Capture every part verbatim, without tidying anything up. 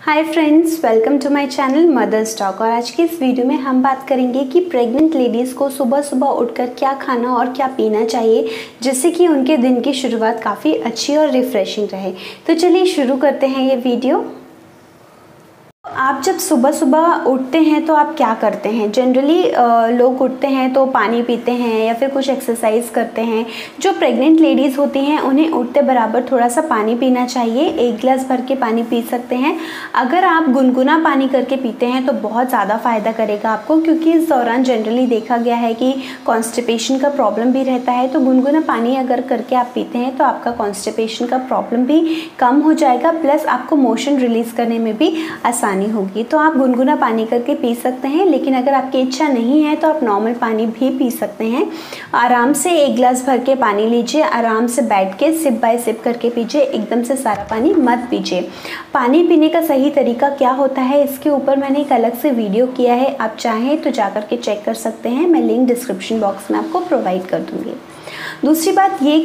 Hi friends, welcome to my channel mother's talk. और आज की इस वीडियो में हम बात करेंगे कि प्रेग्नेंट लेडीज़ को सुबह सुबह उठकर क्या खाना और क्या पीना चाहिए जिससे कि उनके दिन की शुरुआत काफ़ी अच्छी और रिफ़्रेशिंग रहे। तो चलिए शुरू करते हैं ये वीडियो। आप जब सुबह सुबह उठते हैं तो आप क्या करते हैं? जनरली लोग उठते हैं तो पानी पीते हैं या फिर कुछ एक्सरसाइज करते हैं। जो प्रेग्नेंट लेडीज़ होती हैं उन्हें उठते बराबर थोड़ा सा पानी पीना चाहिए। एक गिलास भर के पानी पी सकते हैं। अगर आप गुनगुना पानी करके पीते हैं तो बहुत ज़्यादा फ़ायदा करेगा आपको, क्योंकि इस दौरान जनरली देखा गया है कि कॉन्स्टिपेशन का प्रॉब्लम भी रहता है। तो गुनगुना पानी अगर करके आप पीते हैं तो आपका कॉन्स्टिपेशन का प्रॉब्लम भी कम हो जाएगा, प्लस आपको मोशन रिलीज़ करने में भी आसानी होगी। तो आप गुनगुना पानी करके पी सकते हैं, लेकिन अगर आपकी इच्छा नहीं है तो आप नॉर्मल पानी भी पी सकते हैं। आराम से एक गिलास भर के पानी लीजिए, आराम से बैठ के सिप बाय सिप करके पीजिए, एकदम से सारा पानी मत पीजिए। पानी पीने का सही तरीका क्या होता है इसके ऊपर मैंने एक अलग से वीडियो किया है, आप चाहें तो जाकर के चेक कर सकते हैं। मैं लिंक डिस्क्रिप्शन बॉक्स में आपको प्रोवाइड कर दूँगी। दूसरी बात ये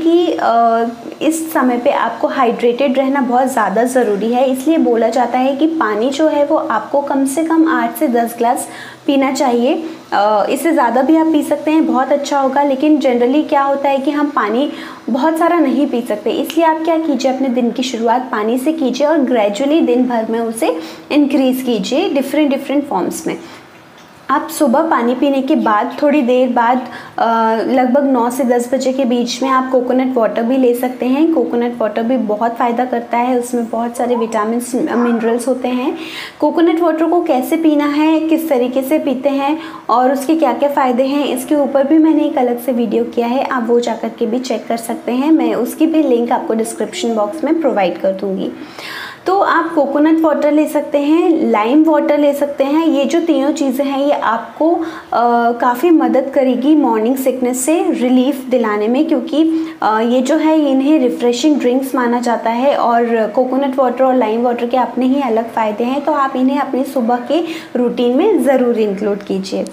कि इस समय पे आपको हाइड्रेटेड रहना बहुत ज़्यादा ज़रूरी है, इसलिए बोला जाता है कि पानी जो है वो आपको कम से कम आठ से दस गिलास पीना चाहिए। इससे ज़्यादा भी आप पी सकते हैं, बहुत अच्छा होगा। लेकिन जनरली क्या होता है कि हम पानी बहुत सारा नहीं पी सकते, इसलिए आप क्या कीजिए, अपने दिन की शुरुआत पानी से कीजिए और ग्रेजुअली दिन भर में उसे इंक्रीज़ कीजिए डिफरेंट डिफरेंट फॉर्म्स में। आप सुबह पानी पीने के बाद थोड़ी देर बाद लगभग नौ से दस बजे के बीच में आप कोकोनट वाटर भी ले सकते हैं। कोकोनट वाटर भी बहुत फ़ायदा करता है, उसमें बहुत सारे विटामिन्स मिनरल्स होते हैं। कोकोनट वाटर को कैसे पीना है, किस तरीके से पीते हैं और उसके क्या क्या फ़ायदे हैं, इसके ऊपर भी मैंने एक अलग से वीडियो किया है, आप वो जाकर के भी चेक कर सकते हैं। मैं उसकी भी लिंक आपको डिस्क्रिप्शन बॉक्स में प्रोवाइड कर दूँगी। तो आप कोकोनट वाटर ले सकते हैं, लाइम वाटर ले सकते हैं। ये जो तीनों चीज़ें हैं ये आपको काफ़ी मदद करेगी मॉर्निंग सिकनेस से रिलीफ दिलाने में, क्योंकि आ, ये जो है इन्हें रिफ़्रेशिंग ड्रिंक्स माना जाता है। और कोकोनट वाटर और लाइम वाटर के अपने ही अलग फ़ायदे हैं, तो आप इन्हें अपनी सुबह के रूटीन में ज़रूर इंक्लूड कीजिए।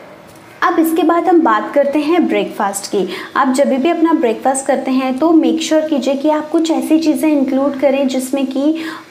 अब इसके बाद हम बात करते हैं ब्रेकफास्ट की। आप जब भी अपना ब्रेकफास्ट करते हैं तो मेक श्योर कीजिए कि आप कुछ ऐसी चीज़ें इंक्लूड करें जिसमें कि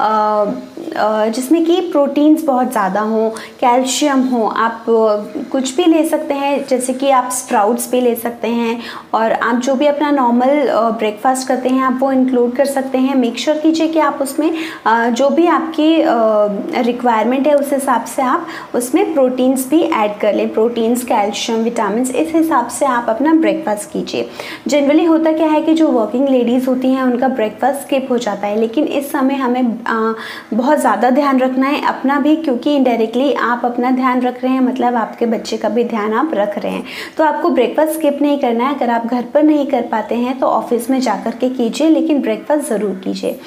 जिसमें कि प्रोटीन्स बहुत ज़्यादा हों, कैल्शियम हो। आप कुछ भी ले सकते हैं, जैसे कि आप स्प्राउट्स भी ले सकते हैं, और आप जो भी अपना नॉर्मल ब्रेकफास्ट करते हैं आप वो इंक्लूड कर सकते हैं। मेक श्योर कीजिए कि आप उसमें जो भी आपकी रिक्वायरमेंट है उस हिसाब से आप उसमें प्रोटीन्स भी ऐड कर लें। प्रोटीन्स, कैल्शियम, विटामिन्स, इस हिसाब से आप अपना ब्रेकफास्ट कीजिए। जनरली होता क्या है कि जो वर्किंग लेडीज़ होती हैं उनका ब्रेकफास्ट स्किप हो जाता है, लेकिन इस समय हमें आ, बहुत ज़्यादा ध्यान रखना है अपना भी, क्योंकि इनडायरेक्टली आप अपना ध्यान रख रहे हैं मतलब आपके बच्चे का भी ध्यान आप रख रहे हैं। तो आपको ब्रेकफास्ट स्किप नहीं करना है। अगर आप घर पर नहीं कर पाते हैं तो ऑफिस में जाकर के कीजिए, लेकिन ब्रेकफास्ट ज़रूर कीजिए।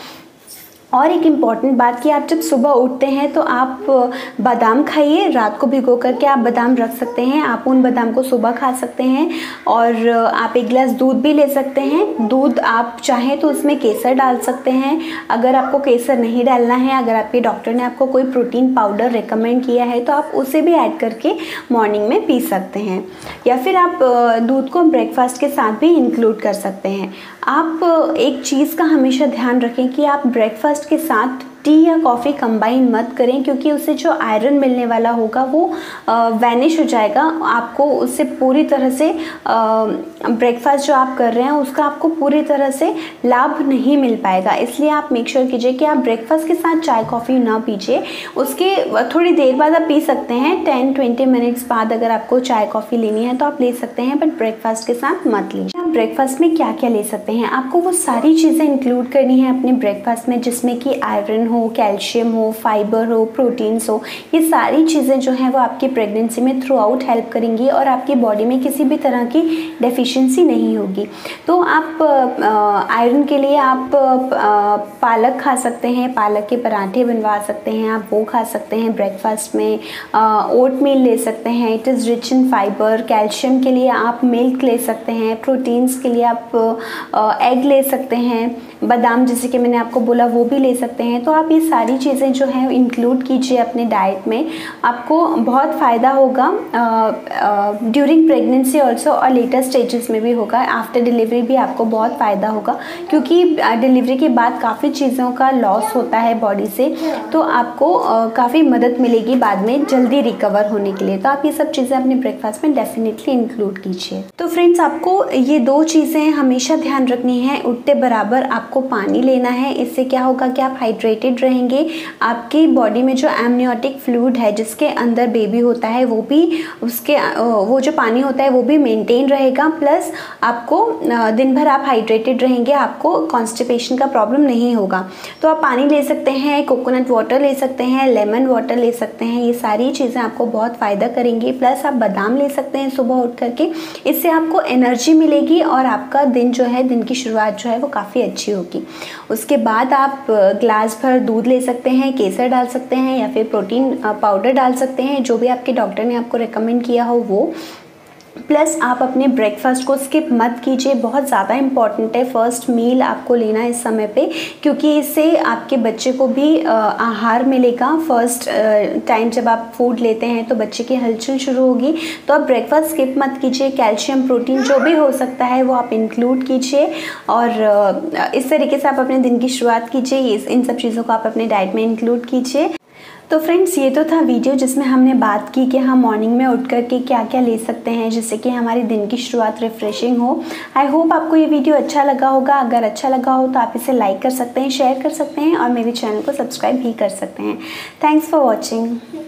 और एक इम्पॉर्टेंट बात कि आप जब सुबह उठते हैं तो आप बादाम खाइए। रात को भिगो करके आप बादाम रख सकते हैं, आप उन बादाम को सुबह खा सकते हैं। और आप एक गिलास दूध भी ले सकते हैं। दूध आप चाहें तो उसमें केसर डाल सकते हैं। अगर आपको केसर नहीं डालना है, अगर आपके डॉक्टर ने आपको कोई प्रोटीन पाउडर रिकमेंड किया है तो आप उसे भी ऐड करके मॉर्निंग में पी सकते हैं, या फिर आप दूध को ब्रेकफास्ट के साथ भी इंक्लूड कर सकते हैं। आप एक चीज़ का हमेशा ध्यान रखें कि आप ब्रेकफास्ट के साथ टी या कॉफ़ी कंबाइन मत करें, क्योंकि उससे जो आयरन मिलने वाला होगा वो वैनिश हो जाएगा। आपको उससे पूरी तरह से ब्रेकफास्ट जो आप कर रहे हैं उसका आपको पूरी तरह से लाभ नहीं मिल पाएगा। इसलिए आप मेक श्योर कीजिए कि आप ब्रेकफास्ट के साथ चाय कॉफ़ी ना पीजिए। उसके थोड़ी देर बाद आप पी सकते हैं, टेन ट्वेंटी मिनट्स बाद अगर आपको चाय कॉफ़ी लेनी है तो आप ले सकते हैं, बट ब्रेकफास्ट के साथ मत लीजिए। आप ब्रेकफास्ट में क्या क्या ले सकते हैं, आपको वो सारी चीज़ें इंक्लूड करनी है अपने ब्रेकफास्ट में, जिसमें कि आयरन हो, कैल्शियम हो, फाइबर हो, प्रोटीन्स हो। ये सारी चीज़ें जो हैं वो आपकी प्रेगनेंसी में थ्रू आउट हेल्प करेंगी और आपकी बॉडी में किसी भी तरह की डेफिशिएंसी नहीं होगी। तो आप आयरन के लिए आप आ, पालक खा सकते हैं, पालक के पराठे बनवा सकते हैं, आप वो खा सकते हैं ब्रेकफास्ट में। ओट मील ले सकते हैं, it is rich in fibre. Calcium के लिए आप मिल्क ले सकते हैं, प्रोटीन्स के लिए आप एग ले सकते हैं, बादाम जैसे कि मैंने आपको बोला वो भी ले सकते हैं। तो आप ये सारी चीज़ें जो हैं इंक्लूड कीजिए अपने डाइट में, आपको बहुत फ़ायदा होगा ड्यूरिंग प्रेगनेंसी ऑल्सो, और लेटर स्टेजेस में भी होगा, आफ्टर डिलीवरी भी आपको बहुत फ़ायदा होगा, क्योंकि डिलीवरी के बाद काफ़ी चीज़ों का लॉस होता है बॉडी से, तो आपको काफ़ी मदद मिलेगी बाद में जल्दी रिकवर होने के लिए। तो आप ये सब चीज़ें अपने ब्रेकफास्ट में डेफिनेटली इंक्लूड कीजिए। तो फ्रेंड्स, आपको ये दो चीज़ें हमेशा ध्यान रखनी है, उठते बराबर आपको पानी लेना है। इससे क्या होगा कि आप हाइड्रेटेड रहेंगे, आपकी बॉडी में जो एमनियोटिक फ्लूइड है जिसके अंदर बेबी होता है वो भी, उसके वो जो पानी होता है वो भी मेंटेन रहेगा, प्लस आपको दिन भर आप हाइड्रेटेड रहेंगे, आपको कॉन्स्टिपेशन का प्रॉब्लम नहीं होगा। तो आप पानी ले सकते हैं, कोकोनट वाटर ले सकते हैं, लेमन वाटर ले सकते हैं, ये सारी चीज़ें आपको बहुत फ़ायदा करेंगी। प्लस आप बादाम ले सकते हैं सुबह उठ करके, इससे आपको एनर्जी मिलेगी और आपका दिन जो है, दिन की शुरुआत जो है वो काफ़ी अच्छी होगी। उसके बाद आप ग्लास भर दूध ले सकते हैं, केसर डाल सकते हैं या फिर प्रोटीन पाउडर डाल सकते हैं, जो भी आपके डॉक्टर ने आपको रिकमेंड किया हो वो। प्लस आप अपने ब्रेकफास्ट को स्किप मत कीजिए, बहुत ज़्यादा इंपॉर्टेंट है फर्स्ट मील आपको लेना इस समय पे, क्योंकि इससे आपके बच्चे को भी आहार मिलेगा। फर्स्ट टाइम जब आप फूड लेते हैं तो बच्चे की हलचल शुरू होगी, तो आप ब्रेकफास्ट स्किप मत कीजिए। कैल्शियम, प्रोटीन जो भी हो सकता है वो आप इंक्लूड कीजिए, और इस तरीके से आप अपने दिन की शुरुआत कीजिए। इन सब चीज़ों को आप अपने डाइट में इंक्लूड कीजिए। तो फ्रेंड्स, ये तो था वीडियो जिसमें हमने बात की कि हम मॉर्निंग में उठ कर के क्या क्या ले सकते हैं जिससे कि हमारी दिन की शुरुआत रिफ्रेशिंग हो। आई होप आपको ये वीडियो अच्छा लगा होगा। अगर अच्छा लगा हो तो आप इसे लाइक कर सकते हैं, शेयर कर सकते हैं और मेरे चैनल को सब्सक्राइब भी कर सकते हैं। Thanks for watching.